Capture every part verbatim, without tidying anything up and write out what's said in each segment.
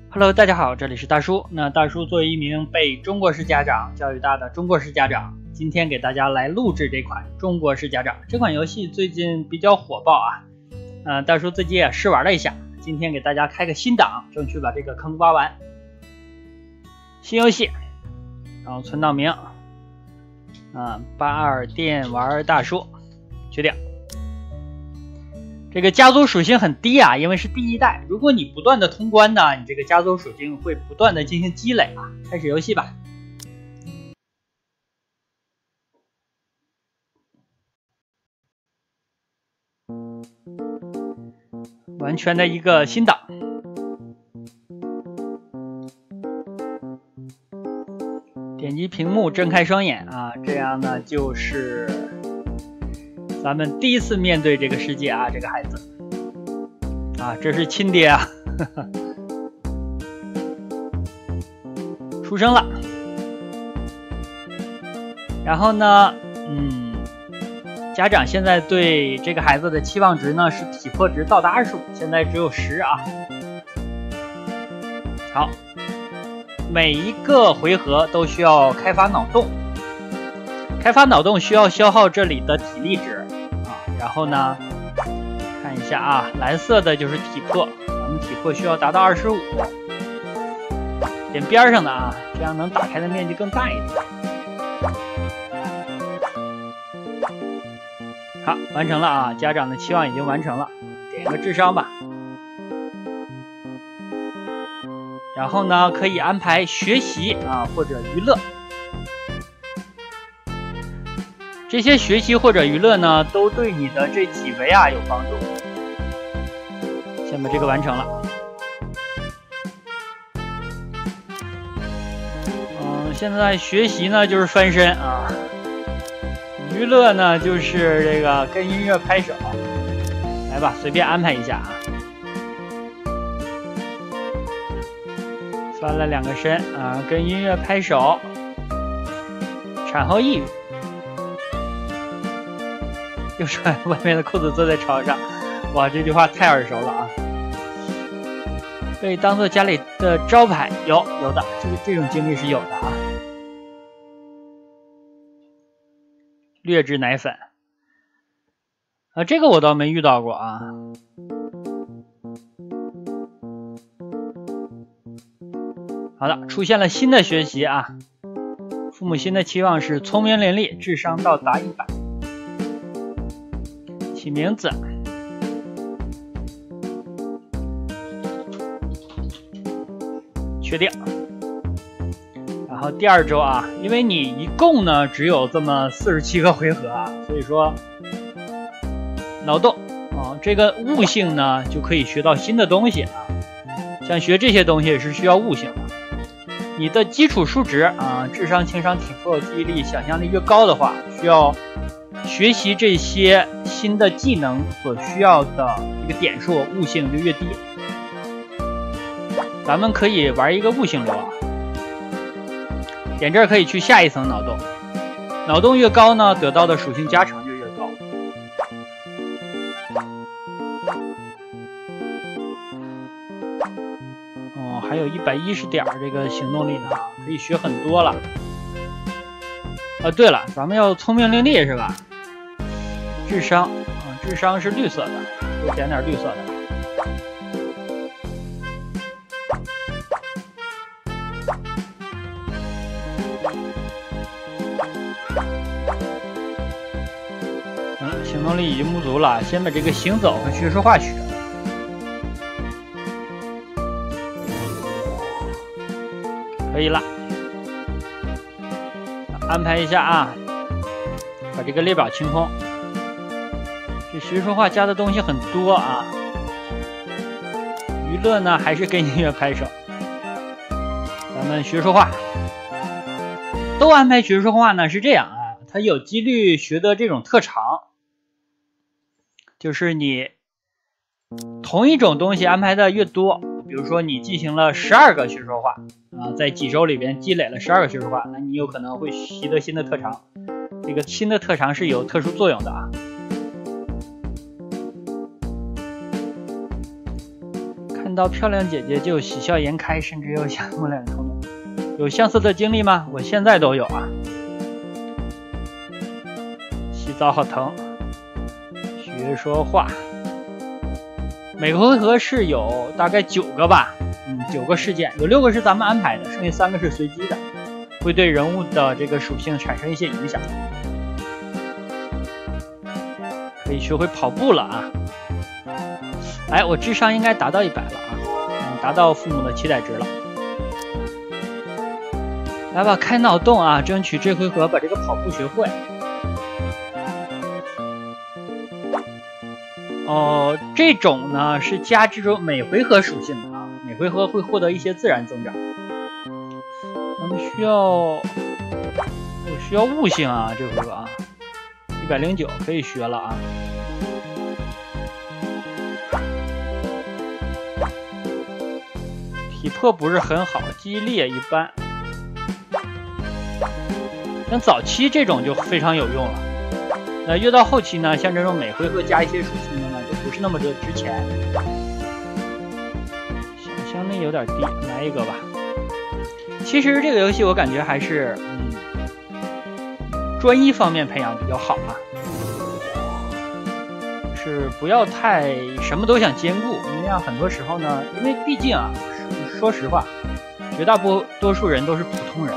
Hello， 大家好，这里是大叔。那大叔作为一名被中国式家长教育大的中国式家长，今天给大家来录制这款中国式家长。这款游戏最近比较火爆啊，呃，大叔自己也试玩了一下，今天给大家开个新档，争取把这个坑挖完。新游戏，然后存档名，啊，八二电玩大叔，确定。这个家族属性很低啊，因为是第一代。如果你不断的通关呢，你这个家族属性会不断的进行积累啊。开始游戏吧。完全的一个新档。点击屏幕，睁开双眼啊，这样呢就是咱们第一次面对这个世界啊，这个孩子啊，这是亲爹啊，呵呵出生了。然后呢，嗯，家长现在对这个孩子的期望值呢是体魄值到达二十五，现在只有十啊。好，每一个回合都需要开发脑洞，开发脑洞需要消耗这里的体力值。然后呢，看一下啊，蓝色的就是体魄，咱们体魄需要达到二十五，点边上的啊，这样能打开的面积更大一点。好，完成了啊，家长的期望已经完成了，点个智商吧。然后呢，可以安排学习啊或者娱乐。这些学习或者娱乐呢，都对你的这几维啊有帮助。先把这个完成了。嗯，现在学习呢就是翻身啊，娱乐呢就是这个跟音乐拍手。来吧，随便安排一下啊。翻了两个身啊，跟音乐拍手。产后抑郁。又穿外面的裤子坐在床上，哇，这句话太耳熟了啊！被当做家里的招牌，有有的，这个这种经历是有的啊。劣质奶粉，啊，这个我倒没遇到过啊。好的，出现了新的学习啊，父母新的期望是聪明伶俐，智商到达一百。起名字，确定。然后第二周啊，因为你一共呢只有这么四十七个回合啊，所以说脑洞啊，这个悟性呢就可以学到新的东西啊。像学这些东西是需要悟性的。你的基础数值啊，智商、情商、体魄、记忆力、想象力越高的话，需要学习这些新的技能所需要的这个点数悟性就越低。咱们可以玩一个悟性流啊，点这儿可以去下一层脑洞，脑洞越高呢，得到的属性加成就越高。哦，还有一百一十点这个行动力呢，可以学很多了。啊，对了，咱们要聪明伶俐是吧？智商啊，智商是绿色的，多点点绿色的。嗯，行动力已经不足了，先把这个行走和学说话学。可以了，安排一下啊，把这个列表清空。这学说话加的东西很多啊，娱乐呢还是跟音乐拍手。咱们学说话都安排学说话呢，是这样啊，它有几率学的这种特长，就是你同一种东西安排的越多，比如说你进行了十二个学说话啊，在几周里边积累了十二个学说话，那你有可能会习得新的特长。这个新的特长是有特殊作用的啊。 到漂亮姐姐就喜笑颜开，甚至有想摸脸的冲动。有相似的经历吗？我现在都有啊。洗澡好疼。学说话。每个回合是有大概九个吧，嗯，九个事件，有六个是咱们安排的，剩下三个是随机的，会对人物的这个属性产生一些影响。可以学会跑步了啊！哎，我智商应该达到一百了啊，嗯，达到父母的期待值了。来吧，开脑洞啊，争取这回合把这个跑步学会。哦，这种呢是加这种每回合属性的啊，每回合会获得一些自然增长。咱们需要，我需要悟性啊，这回合啊，一百零九可以学了啊。体魄不是很好，记忆力也一般。像早期这种就非常有用了。那越到后期呢，像这种每回合加一些属性的呢，就不是那么的值钱。想象力有点低，来一个吧。其实这个游戏我感觉还是嗯专一方面培养比较好啊，是不要太什么都想兼顾，那样很多时候呢，因为毕竟啊，说实话，绝大多数人都是普通人。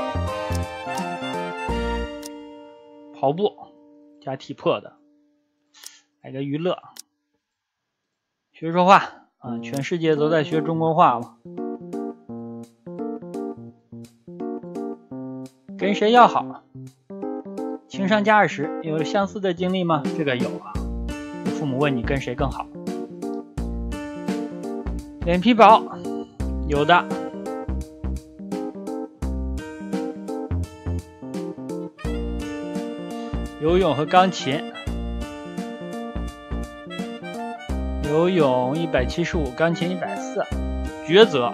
跑步加体魄的，来个娱乐，学说话啊！全世界都在学中国话嘛。跟谁要好？情商加二十，有相似的经历吗？这个有啊。父母问你跟谁更好？脸皮薄，有的。游泳和钢琴。游泳一百七十五，钢琴一百四。抉择。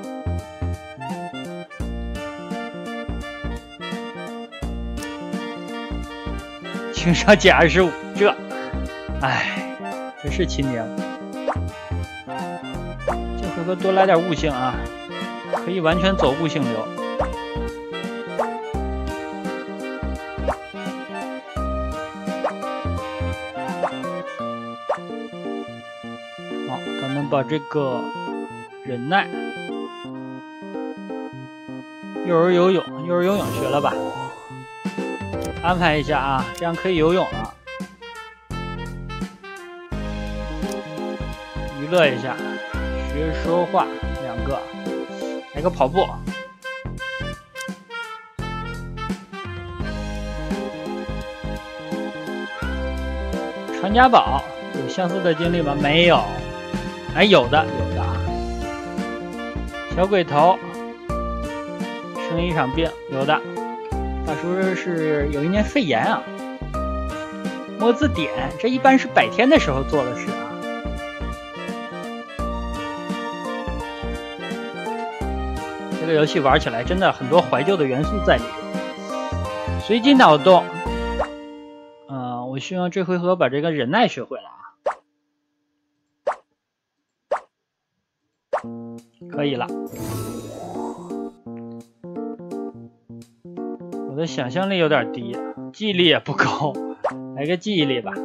情商减二十五，这，哎，真是亲娘。这回合多来点悟性啊，可以完全走悟性流。好，咱们把这个忍耐、幼儿游泳、幼儿游泳学了吧？安排一下啊，这样可以游泳了。娱乐一下，学说话两个，来个跑步。传家宝有相似的经历吗？没有。哎，有的有的啊。小鬼头生一场病，有的。大叔是有一年肺炎啊。摸字典，这一般是百天的时候做的事啊。这个游戏玩起来真的很多怀旧的元素在里面。随机脑洞，嗯、呃，我希望这回合把这个忍耐学会了啊。可以了。我的想象力有点低，记忆力也不高，来个记忆力吧。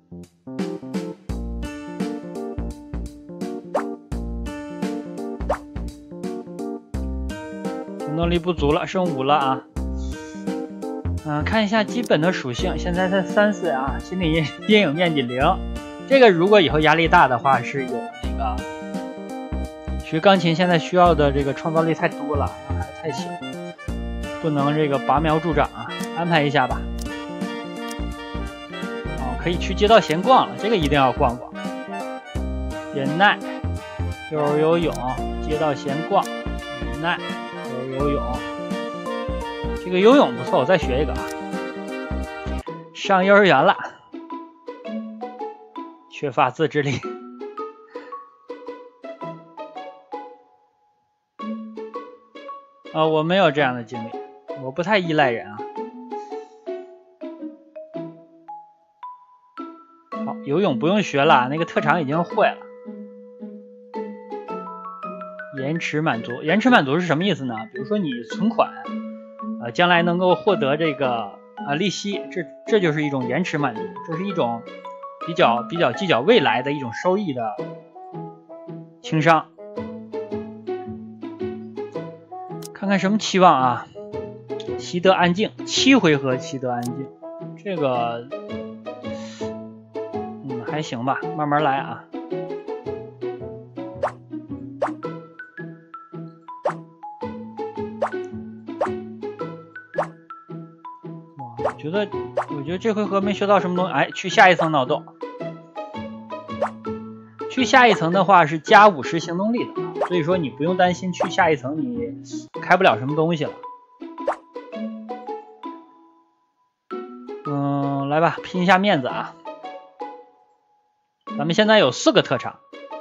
行动力不足了，剩五了啊。嗯、呃，看一下基本的属性，现在才三岁啊，心理阴阴影面积零。这个如果以后压力大的话，是有那个学钢琴现在需要的这个创造力太多了，还太小，不能这个拔苗助长啊，安排一下吧。哦，可以去街道闲逛了，这个一定要逛逛。忍耐，幼儿游泳，街道闲逛，忍耐，幼儿游泳。这个游泳不错，我再学一个啊。上幼儿园了，缺乏自制力。啊、呃，我没有这样的经历，我不太依赖人啊。好，游泳不用学了，那个特长已经会了。 延迟满足，延迟满足是什么意思呢？比如说你存款，呃，将来能够获得这个呃利息，这这就是一种延迟满足，这是一种比较比较计较未来的一种收益的情商。看看什么期望啊？习得安静，七回合习得安静，这个嗯还行吧，慢慢来啊。我觉得，我觉得这回合没学到什么东西。哎，去下一层脑洞。去下一层的话是加五十行动力的，所以说你不用担心去下一层你开不了什么东西了。嗯，来吧，拼一下面子啊！咱们现在有四个特长。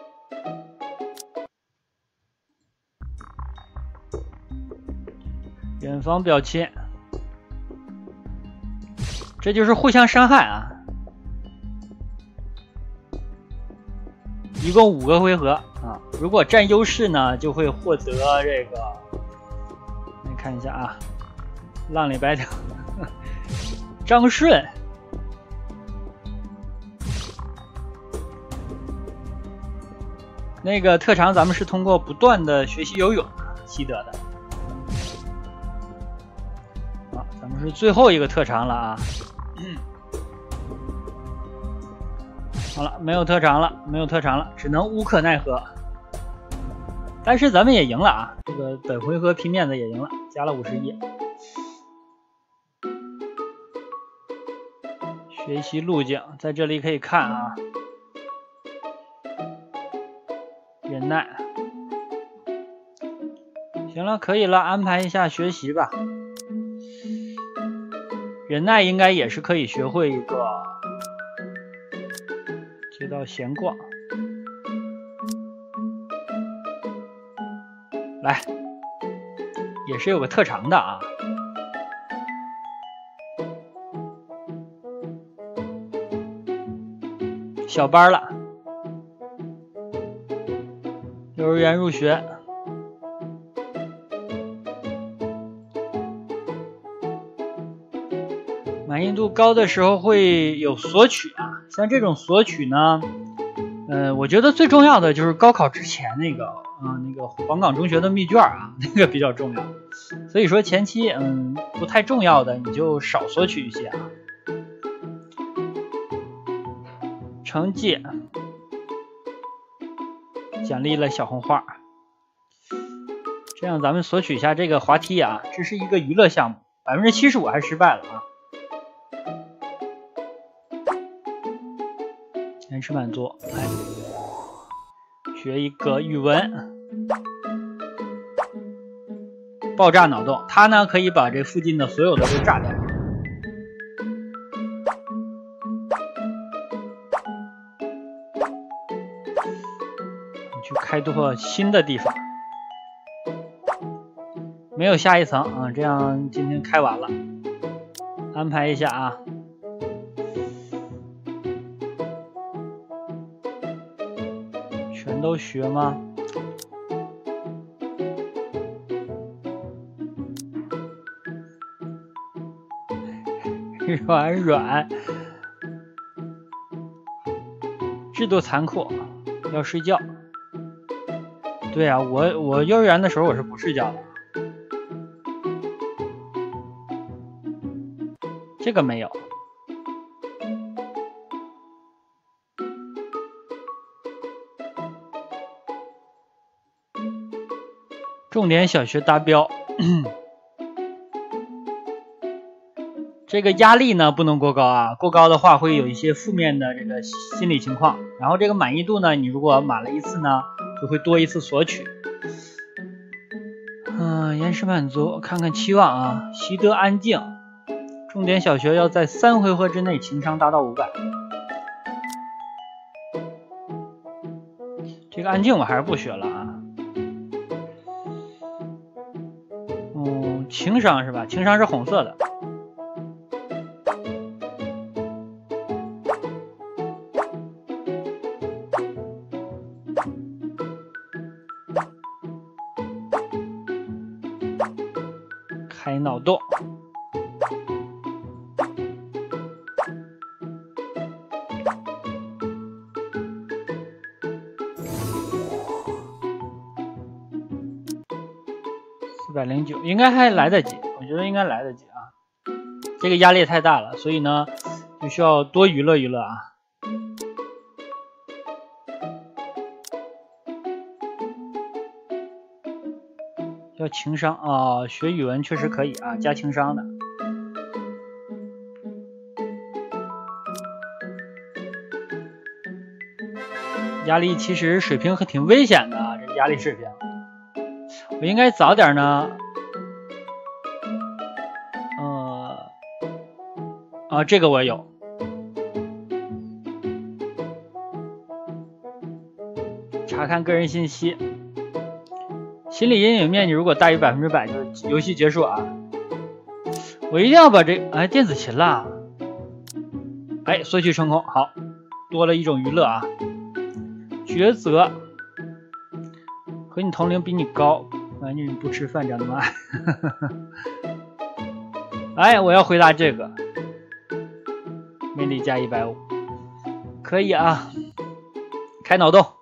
远方表亲。这就是互相伤害啊！一共五个回合啊，如果占优势呢，就会获得这个。你看一下啊，浪里白条，张顺，那个特长咱们是通过不断的学习游泳习得的。好，咱们是最后一个特长了啊。嗯，好了，没有特长了，没有特长了，只能无可奈何。但是咱们也赢了啊，这个本回合拼面子也赢了，加了五十一。学习路径在这里可以看啊，忍耐。行了，可以了，安排一下学习吧。忍耐应该也是可以学会一个街道闲逛。来，也是有个特长的啊。小班了，幼儿园入学。满意度高的时候会有索取啊，像这种索取呢，呃，我觉得最重要的就是高考之前那个，嗯、呃，那个黄冈中学的密卷啊，那个比较重要。所以说前期，嗯，不太重要的你就少索取一些啊。成绩奖励了小红花，这样咱们索取一下这个滑梯啊，这是一个娱乐项目，百分之七十五还失败了啊。延迟满足，来学一个语文，爆炸脑洞，它呢可以把这附近的所有的都炸掉。你去开拓新的地方，没有下一层啊，这样今天开完了，安排一下啊。全都学吗？软软，制度残酷，要睡觉。对啊，我我幼儿园的时候我是不睡觉的。这个没有。重点小学达标，这个压力呢不能过高啊，过高的话会有一些负面的这个心理情况。然后这个满意度呢，你如果满了一次呢，就会多一次索取。嗯、呃，延迟满足，看看期望啊，习得安静。重点小学要在三回合之内情商达到五百。这个安静我还是不学了啊。情商是吧？情商是红色的。 开脑洞。四百零九应该还来得及，我觉得应该来得及啊。这个压力太大了，所以呢，就需要多娱乐娱乐啊。要情商啊、哦，学语文确实可以啊，加情商的。压力其实水平还挺危险的啊，这压力水平。我应该早点呢，呃，啊，这个我有。查看个人信息。心理阴影面积如果大于百分之百，就是游戏结束啊！我一定要把这哎电子琴啦，哎索取成功，好，多了一种娱乐啊！抉择，和你同龄比你高，反正你不吃饭长得慢。哎，我要回答这个，魅力加一百五，可以啊，开脑洞。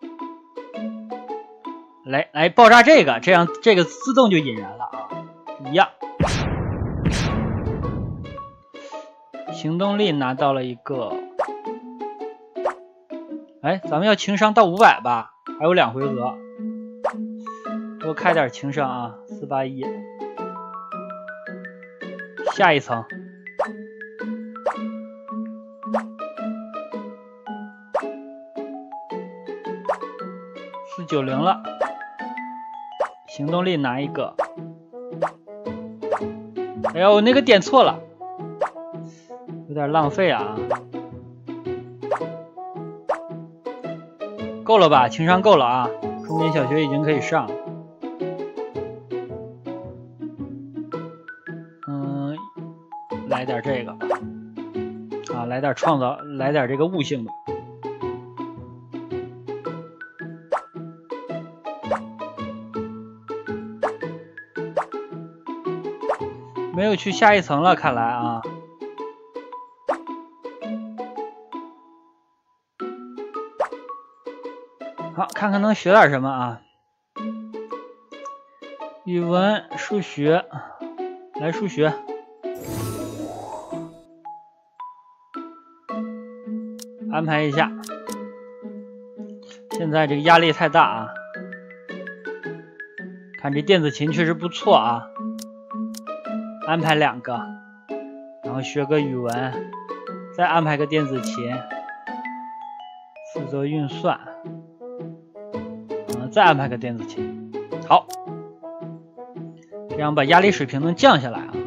来来爆炸这个，这样这个自动就引燃了啊，一样。行动力拿到了一个，哎，咱们要情商到五百吧，还有两回合，多开点情商啊，四八一。下一层，四九零了。行动力拿一个，哎呦，我那个点错了，有点浪费啊。够了吧？情商够了啊，重点小学已经可以上了。嗯，来点这个吧，啊，来点创造，来点这个悟性的。没有去下一层了，看来啊。好，看看能学点什么啊？语文、数学，来数学。安排一下。现在这个压力太大啊。看这电子琴确实不错啊。安排两个，然后学个语文，再安排个电子琴，负责运算，嗯，再安排个电子琴，好，这样把压力水平能降下来啊。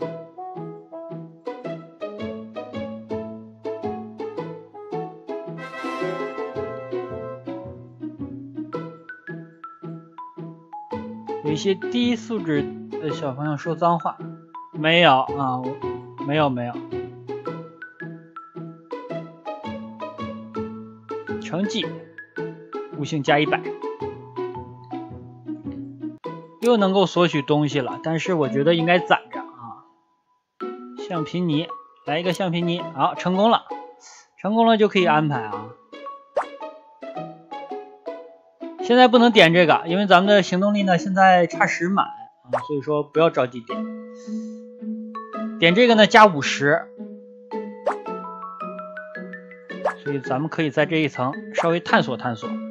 有一些低素质的小朋友说脏话。没有啊，没有没有。成绩，悟性加一百，又能够索取东西了，但是我觉得应该攒着啊。橡皮泥，来一个橡皮泥，好，成功了，成功了就可以安排啊。现在不能点这个，因为咱们的行动力呢现在差十满啊，所以说不要着急点。点这个呢加五十，所以咱们可以在这一层稍微探索探索。啊，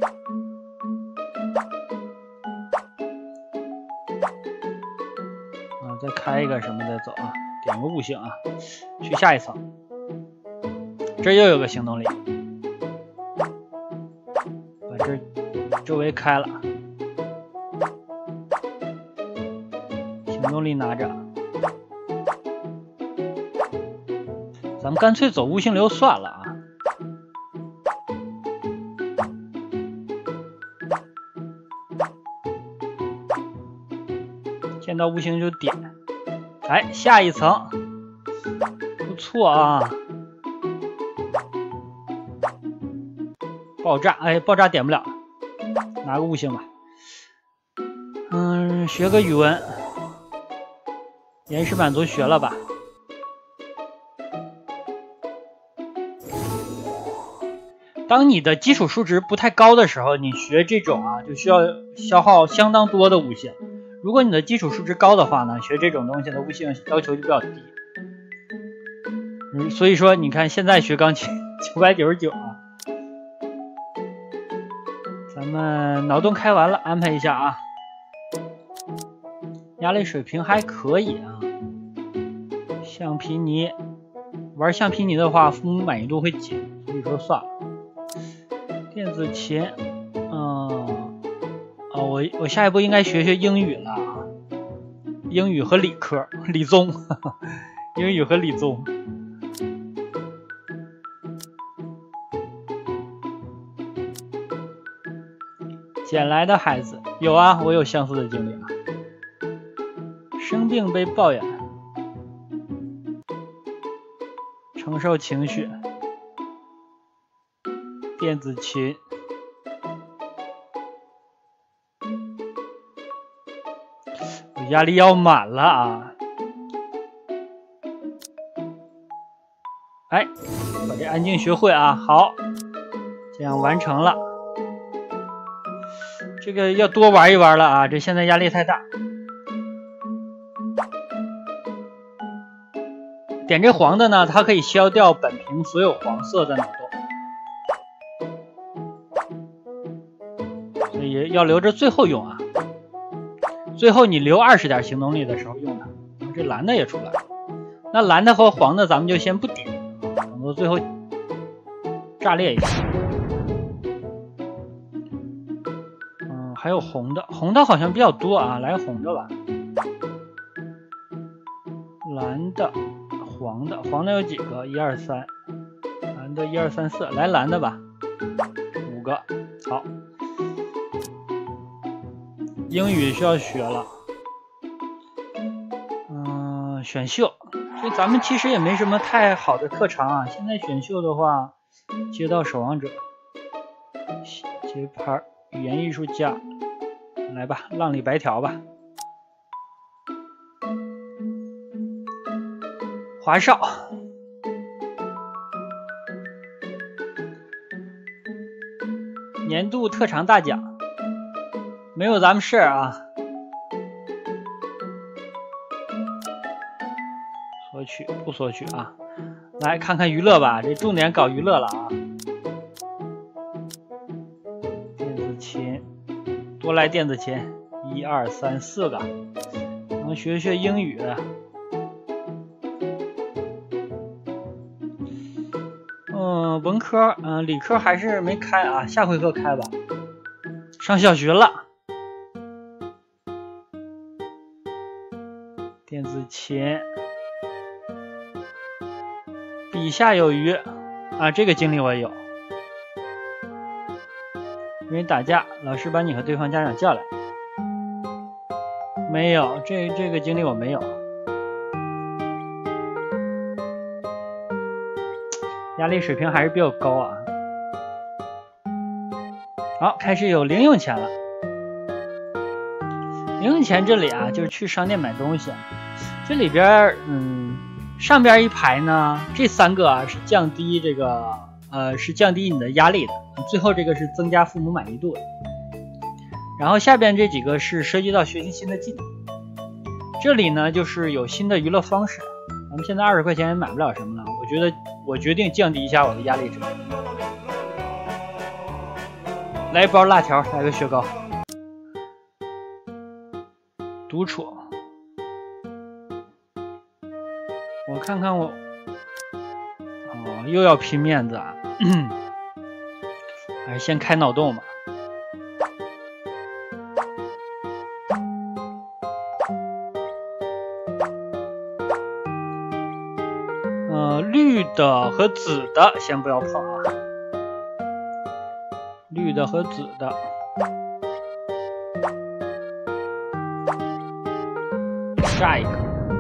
再开一个什么再走啊，点个悟性啊，去下一层。这又有个行动力，把这周围开了，行动力拿着。咱们干脆走悟性流算了啊！见到悟性就点，哎，下一层，不错啊！爆炸，哎，爆炸点不了，拿个悟性吧。嗯，学个语文， 原始满族学了吧？当你的基础数值不太高的时候，你学这种啊就需要消耗相当多的悟性。如果你的基础数值高的话呢，学这种东西的悟性要求就比较低。嗯，所以说你看现在学钢琴九百九十九啊。咱们脑洞开完了，安排一下啊。压力水平还可以啊。橡皮泥，玩橡皮泥的话，父母满意度会减，所以说算了。电子琴，嗯，啊，我我下一步应该学学英语了啊，英语和理科，理综，呵呵英语和理综。捡来的孩子，有啊，我有相似的经历啊。生病被抱怨，承受情绪，电子琴，我压力要满了啊！哎，把这安静学会啊，好，这样完成了。这个要多玩一玩了啊，这现在压力太大。点这黄的呢，它可以消掉本屏所有黄色的脑洞，所以要留着最后用啊。最后你留二十点行动力的时候用它。这蓝的也出来了，那蓝的和黄的咱们就先不点，等到最后炸裂一下。嗯，还有红的，红的好像比较多啊，来红的吧。蓝的。黄的，黄的有几个？一二三，蓝的一二三四，来蓝的吧，五个，好。英语需要学了，嗯，选秀，所以咱们其实也没什么太好的特长啊。现在选秀的话，街道守望者、节拍、语言艺术家，来吧，浪里白条吧。华少，年度特长大奖，没有咱们事儿啊。索取不索取啊？来看看娱乐吧，这重点搞娱乐了啊。电子琴，多来电子琴，一二三四个，能学学英语。嗯，文科，嗯，理科还是没开啊，下回课开吧。上小学了，电子琴，笔下有余啊，这个经历我有。因为打架，老师把你和对方家长叫来。没有，这这个经历我没有。压力水平还是比较高啊。好，开始有零用钱了。零用钱这里啊，就是去商店买东西。这里边，嗯，上边一排呢，这三个啊是降低这个，呃，是降低你的压力的。最后这个是增加父母满意度的。然后下边这几个是涉及到学习新的技能。这里呢，就是有新的娱乐方式。咱们现在二十块钱也买不了什么了，我觉得我决定降低一下我的压力值。来一包辣条，来个雪糕。独处，我看看我，哦，又要拼面子啊！还是先开脑洞吧。呃，绿的和紫的先不要碰啊，绿的和紫的。下一个，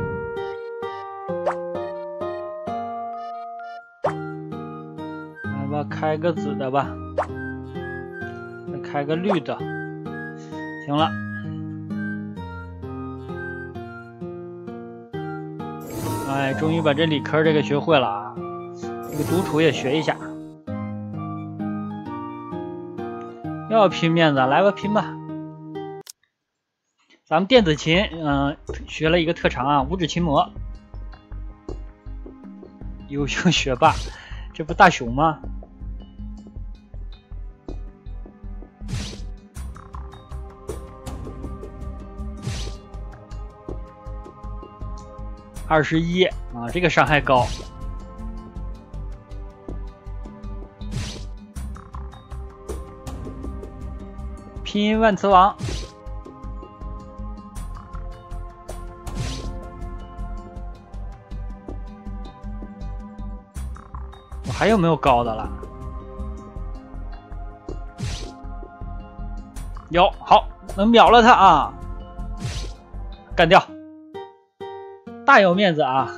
来吧，开个紫的吧，再开个绿的，行了。 哎，终于把这理科这个学会了啊！这个独处也学一下。要拼面子，来吧，拼吧！咱们电子琴，嗯、呃，学了一个特长啊，五指琴魔。优秀学霸，这不大熊吗？二十一啊，这个伤害高。拼音万磁王。我还有没有高的了？有，好，能秒了他啊！干掉。大有面子啊！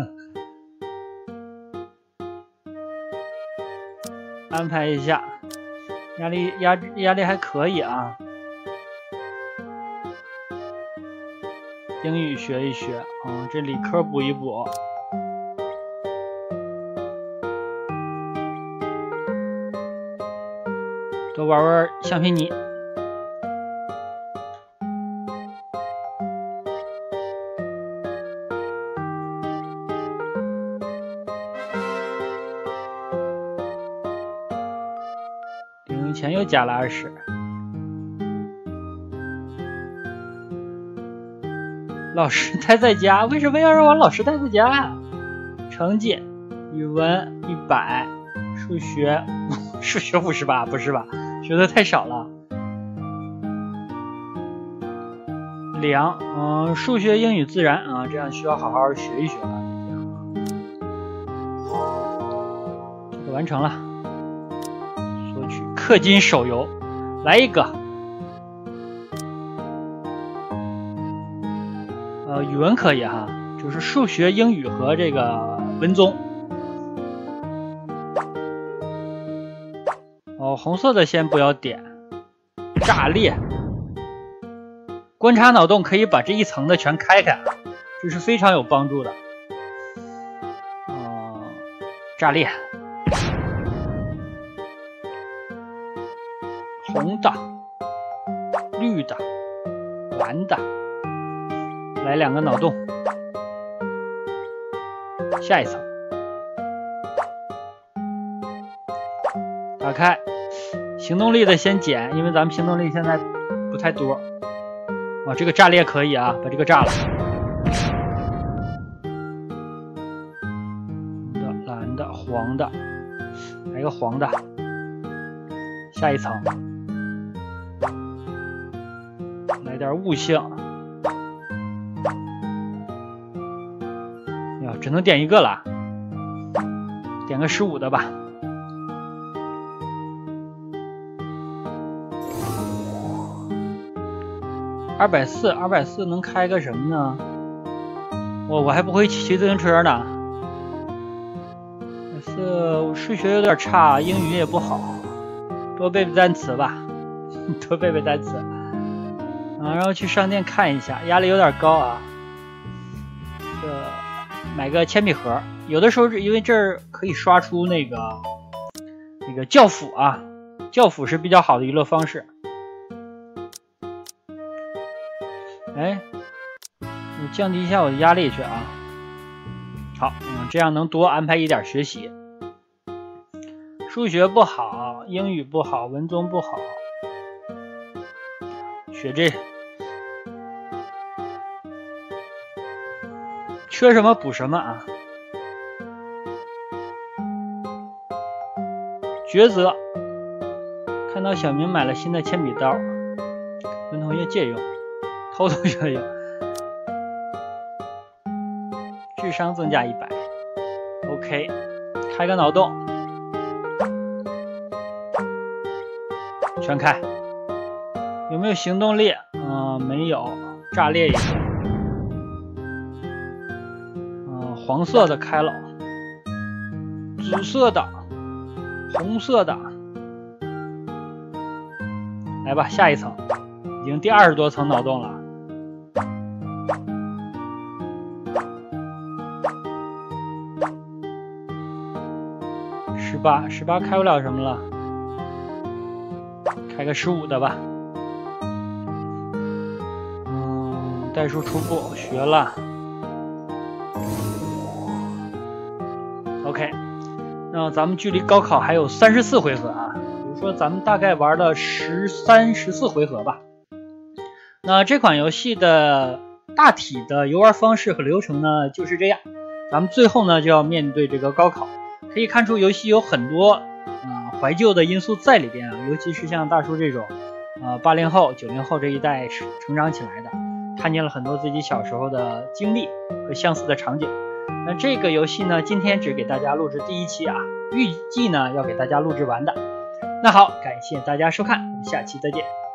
安排一下，压力压压力还可以啊。英语学一学，嗯，这理科补一补。多玩玩橡皮泥。钱又加了二十。老师待在家，为什么要让我老师待在家？成绩：语文一百，数学数学五十八，不是吧？学的太少了。两，嗯，数学、英语、自然啊，这样需要好好学一学了。这个完成了。氪金手游，来一个。呃，语文可以哈，就是数学、英语和这个文综。哦，红色的先不要点。炸裂，观察脑洞可以把这一层的全开开，这是非常有帮助的。哦、呃，炸裂。红的、绿的、蓝的，来两个脑洞，下一层，打开，行动力的先减，因为咱们行动力现在不太多。哇，这个炸裂可以啊，把这个炸了。红的、蓝的、黄的，来个黄的，下一层。来点悟性，呀，只能点一个了，点个十五的吧。二百四，二百四能开个什么呢？我我还不会骑自行车呢。是我数学有点差，英语也不好，多背背单词吧，多背背单词。啊，然后去商店看一下，压力有点高啊。这个买个铅笔盒，有的时候因为这儿可以刷出那个那个教辅啊，教辅是比较好的娱乐方式。哎，我降低一下我的压力去啊。好，嗯，这样能多安排一点学习。数学不好，英语不好，文综不好，学这。缺什么补什么啊！抉择，看到小明买了新的铅笔刀，跟同学借用，偷偷学用，智商增加一百。OK， 开个脑洞，全开。有没有行动力？嗯、呃，没有。炸裂一个。黄色的开了，紫色的，红色的，来吧，下一层，已经第二十多层脑洞了。 八，十八开不了什么了，开个十五的吧。嗯，代数初步学了。OK， 那咱们距离高考还有三十四回合啊，比如说咱们大概玩了十三、十四回合吧。那这款游戏的大体的游玩方式和流程呢就是这样。咱们最后呢就要面对这个高考，可以看出游戏有很多啊、呃、怀旧的因素在里边啊，尤其是像大叔这种呃八零后、九零后这一代成长起来的，看见了很多自己小时候的经历和相似的场景。那这个游戏呢，今天只给大家录制第一期啊，预计呢要给大家录制完的。那好，感谢大家收看，我们下期再见。